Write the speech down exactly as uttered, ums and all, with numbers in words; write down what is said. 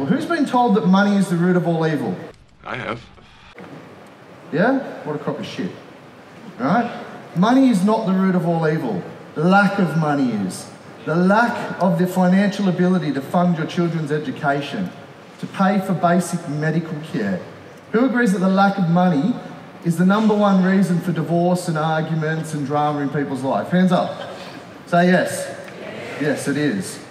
evil. Who's been told that money is the root of all evil? I have. Yeah? What a crock of shit. Alright? Money is not the root of all evil. The lack of money is. The lack of the financial ability to fund your children's education, to pay for basic medical care. Who agrees that the lack of money is the number one reason for divorce and arguments and drama in people's life? Hands up. Say yes. Yes, it is.